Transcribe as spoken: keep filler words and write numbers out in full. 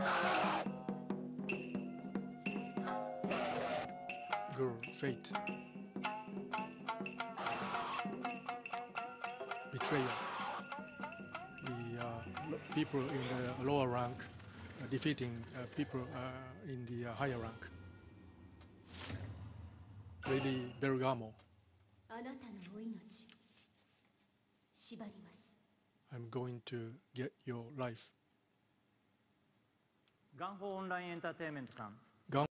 Girl, fate. Betrayal. The uh, people in the lower rank uh, defeating uh, people uh, in the uh, higher rank. Lady Bergamo. I'm going to get your life. Gung Ho オンラインエンターテインメントさん